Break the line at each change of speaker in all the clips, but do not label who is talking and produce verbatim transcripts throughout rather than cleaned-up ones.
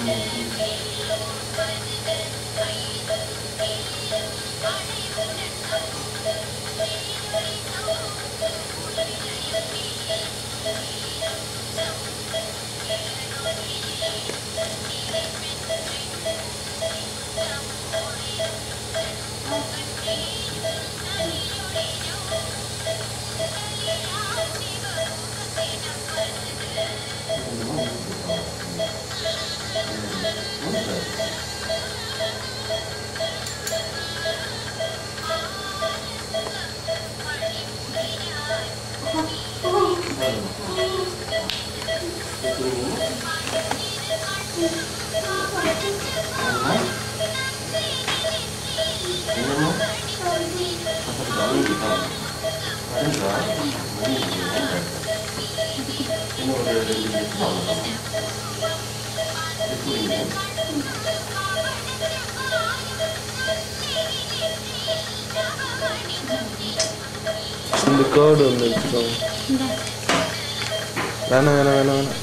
இந்த கோடு ஒன்று வச்சுக்கோங்க. வேணாம் வேணாம் வேணாம் வேணாம்.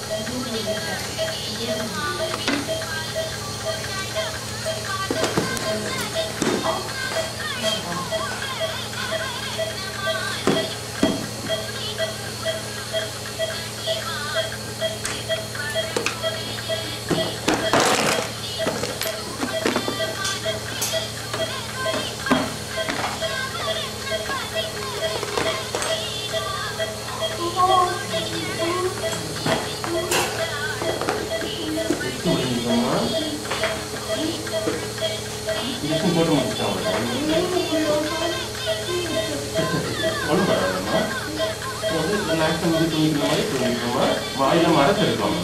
வாயில மரத்து இருக்கும்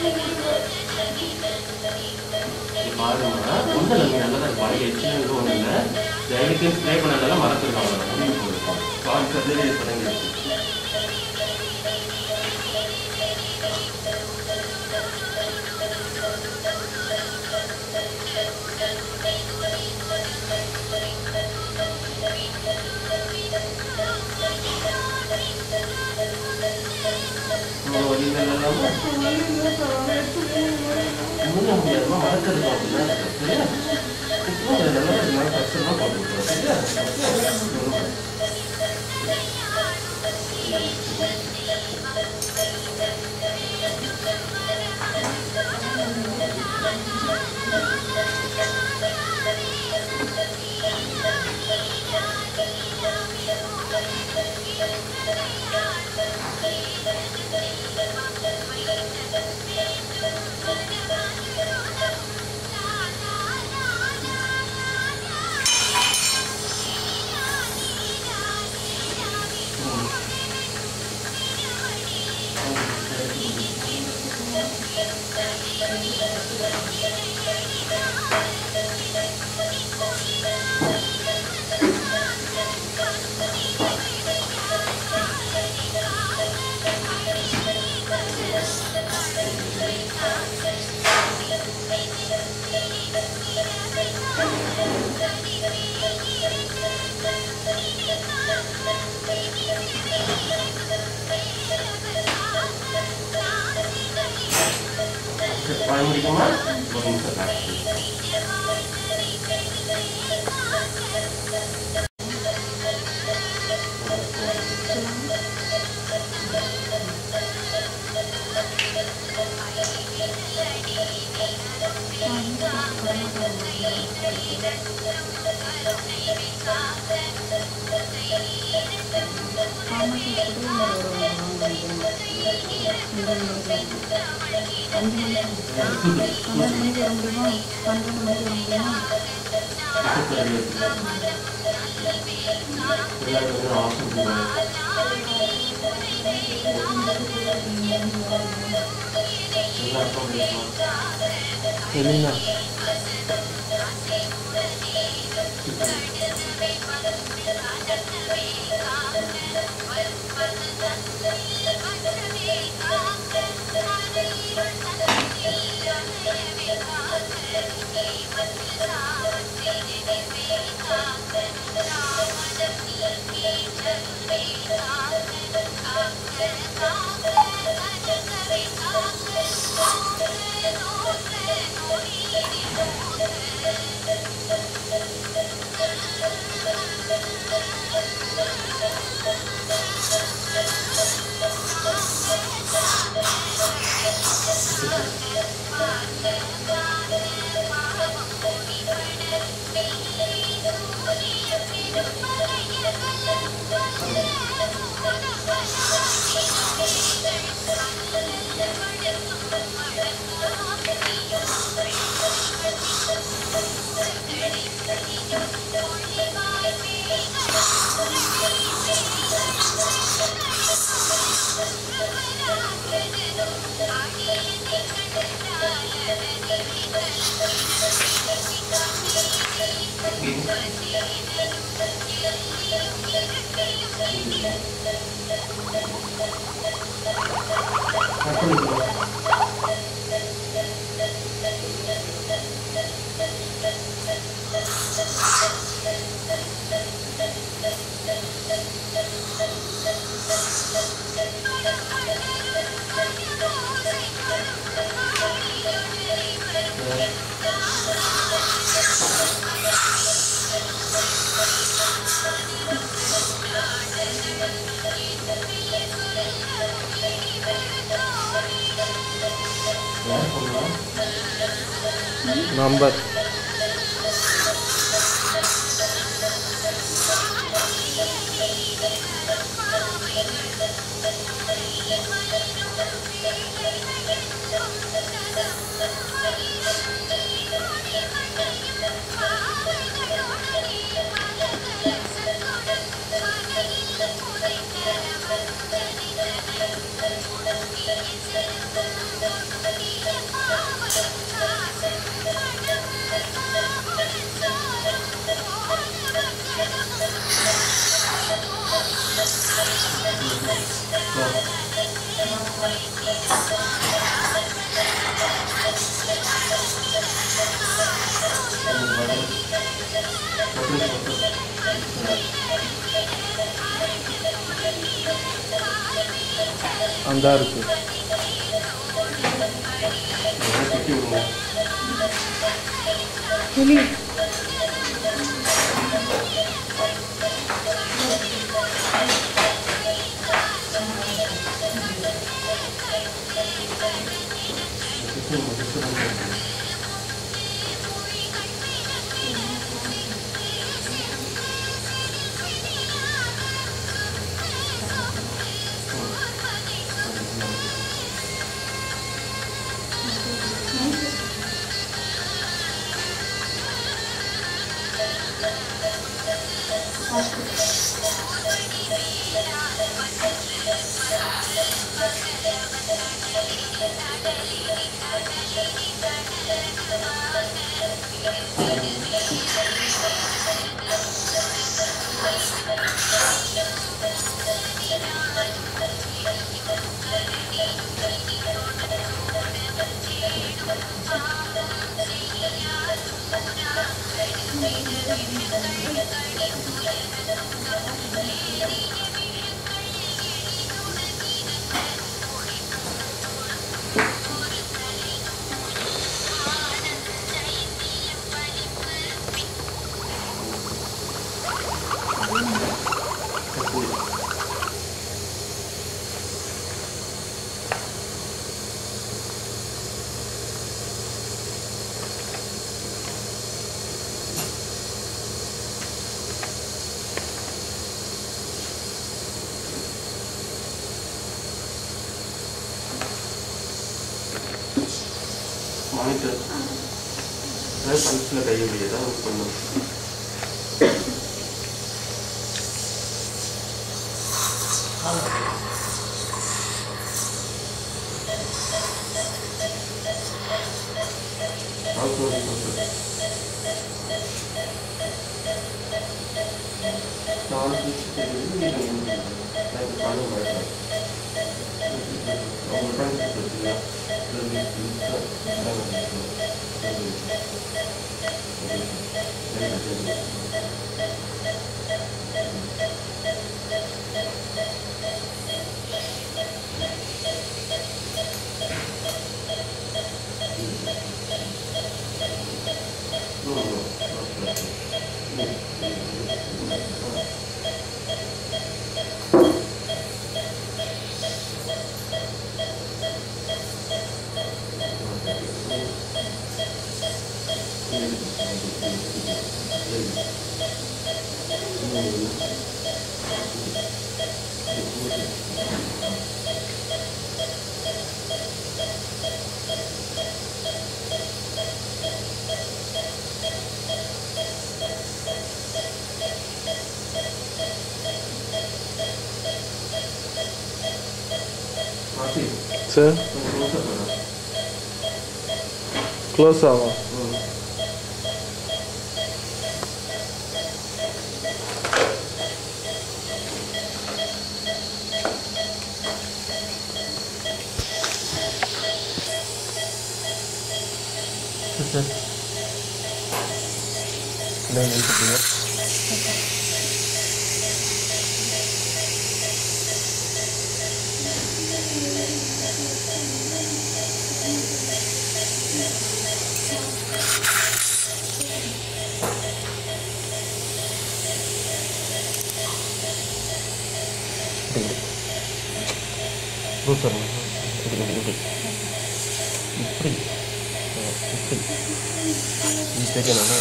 பாருங்க ஒன்றும் இல்லைங்க நல்லதா வாயில் எச்சுன்னு ஒன்றும் இல்லை டைரக்டாக ஸ்ப்ரே பண்ணதெல்லாம் மரத்து இருக்காங்க முடிவு போயிருக்கோம் பால் சர்ஜரி தொடங்கி முடிக்குமா ஒரு நிமிஷம் காட்டு Elena.
Thank you.
Number. அந்த இருக்கு
வெளியே
மானிட்டர் பல்ஸில் கையை தான் பண்ணும்.
Sir, close ஆகும்.
சிஸ்டர் இல்லை எழுத்துப்பீங்க இப்படி இப்படி இப்படி இப்படி இப்படி இது தெரியணும்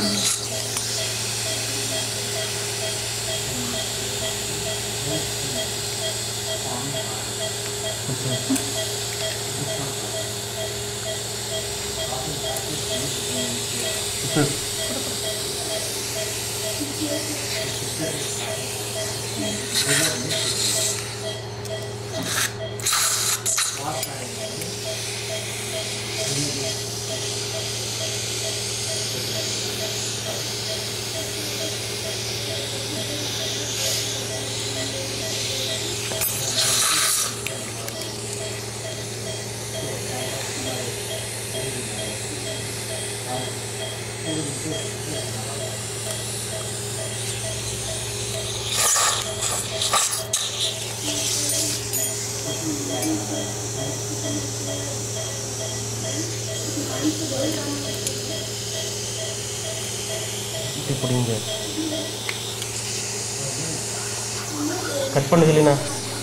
இப்படி பிடிங்க கட் பண்ணுது இல்லைண்ணா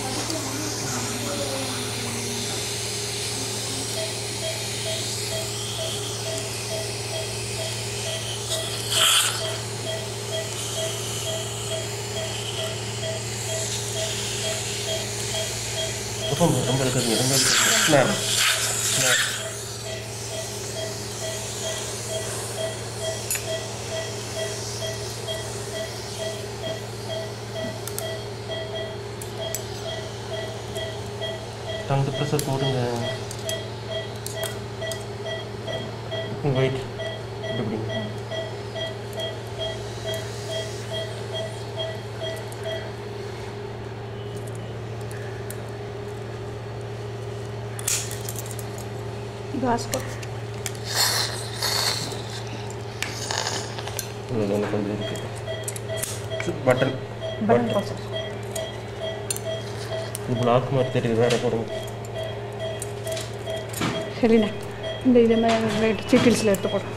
ரொம்ப ரொம்ப இருக்குதுங்க ரொம்ப இருக்குதுங்க டங்கு ப்ரெஷர் போடுங்க வெயிட் இப்படி
Glass pot.
கொஞ்சம் இருக்கு பட்டன்
Button process.
இது பிளாக் மாதிரி தெரியுது வேற போடுங்க
சரிண்ணா இந்த இதே மாதிரி வெயிட் சீட்டில்ஸில் எடுத்து போடுறேன்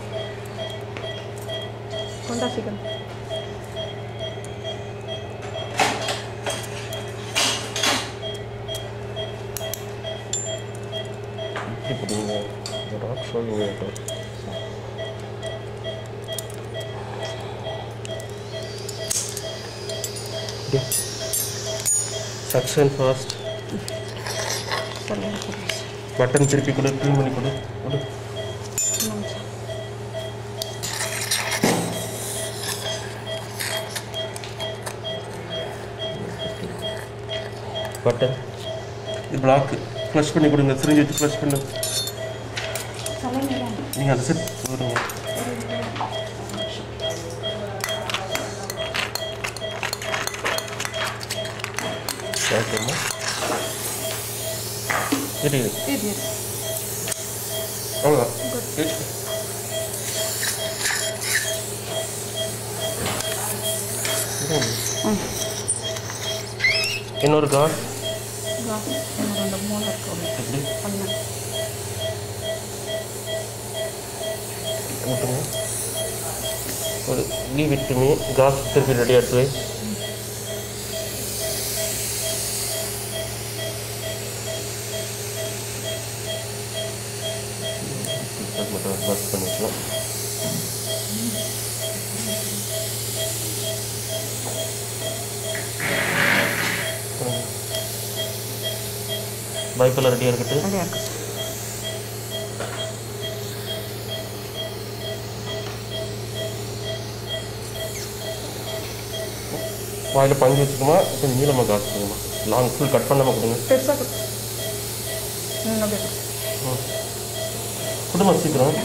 கொண்டா சீக்கிரம்
இப்படி போடுங்க ராக் சொல்லுங்க சக்ஷன் ஃபாஸ்ட் பட்டன் திருப்பி கொடு க்ளீன் பண்ணி கொடு கொடு பட்டன் இது பிளாக் ஃப்ளஷ் பண்ணி கொடுங்க சிரிஞ்சு வச்சு ஃப்ளஷ் பண்ணு நீங்கள் அதை செட் போடுங்க தெரியுது அவ்வளோதான் இன்னொரு காட் எப்படி மட்டுங்க ஒரு லீவ் இட் டு மீ காஸ் திருப்பி ரெடி எடுத்து வை மட்டும் பஸ் பண்ணிக்கலாம் பைப்பெல்லாம் ரெடியாக இருக்கட்டும் வாயில் பஞ்சு வச்சுக்கோமா கொஞ்சம் நீளமாக காசு கொடுங்கம்மா லாங் ஃபுல் கட் பண்ணாமல் கொடுங்க
பெருசாக
கொடுமா சீக்கிரம்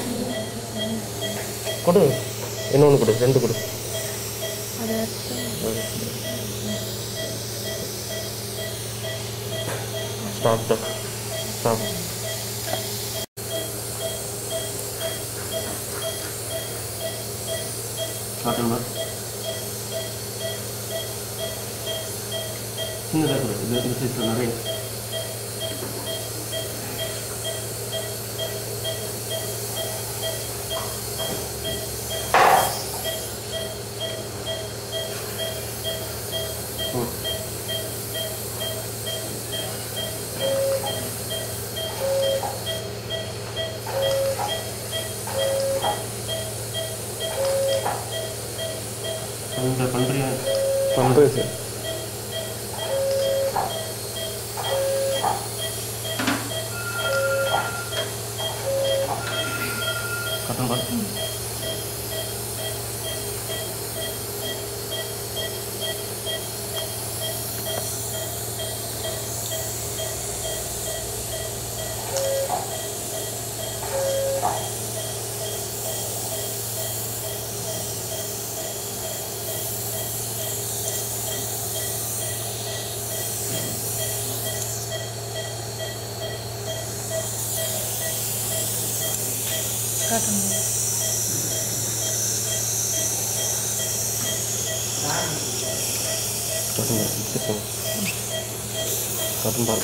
கொடு இன்னொன்று கொடு ரெண்டு கொடு stop stop stop cotton bar சின்னதாக இருக்குது இது இந்த சைஸில் நிறைய பண்ணுற பண்ணுறியா
பண்ணுறேன் sir.
Cotton bar
cotton
cotton bar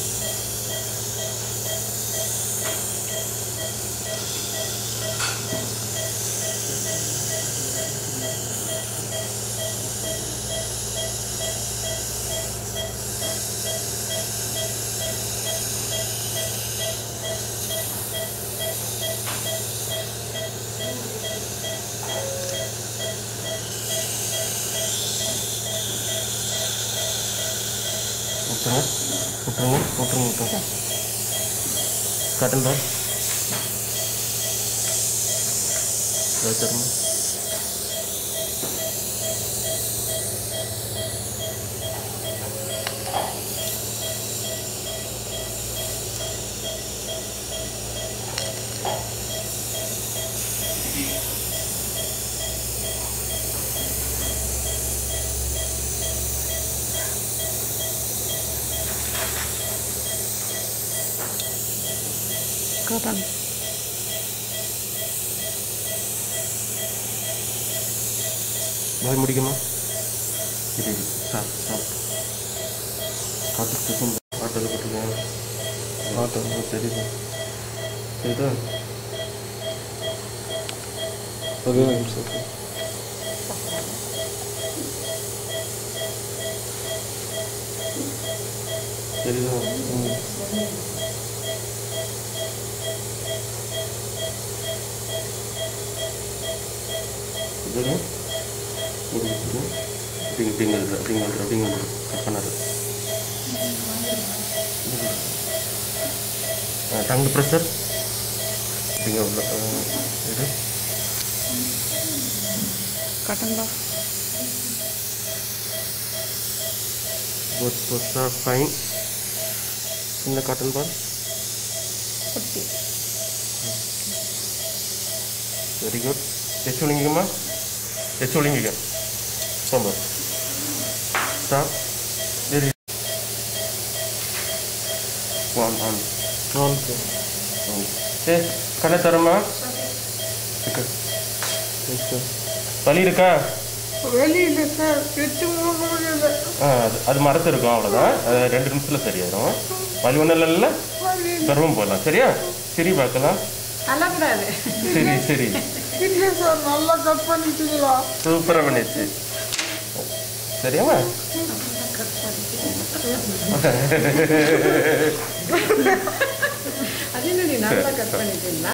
விட்டுருங்க விட்டுருங்க விட்டுருங்க விட்டுருங்க காட்டன் பார் வச்சிருங்க
காட்டன்
பாய் முடிக்குமா இது ஸ்டாப் ஸ்டாப் காட்டு ஸ்டேஷன் ஆட்டோவில் போட்டுருக்கேன் ஆட்டோ தெரியுது சரிதா
ஒரே நிமிஷம் சார்.
தெரியுதா
ம்.
இதோட முடிச்சுட்டு அப்படிங்க அப்படிங்க அப்படிங்க அப்படிங்க கட் பண்ணாரு டங்கு ப்ரெஷர் அப்படிங்க உள்ள இது
cotton bar
both both are fine சின்ன காட்டன் பார்
குட்டி
வெரி குட் எச்சு ஒழுங்கிக்கம்மா எச்சு ஒழுங்கிக்க போங்க stop very one one
on sir.
ஏ கண்ணை தரமா இருக்கு
எஸ் சார்.
வலி இருக்கா
வெளியில் சார் எட்டு மூணு
ஆ அது அது மரத்து இருக்கும் அவ்வளோதான் அது ரெண்டு நிமிஷத்தில் சரியாயிடும் வலி ஒன்றும் இல்லைல்ல கர்வம் போடலாம் சரியா சரி பார்க்கலாம்
அழக்கூடாது.
சரி சரி
இல்லை சார் நல்லா கட் பண்ணிட்டீங்களா?
சூப்பராக பண்ணிடுச்சு சரியாம்மா
அது என்ன நல்லா கட் பண்ணிட்டீங்களா?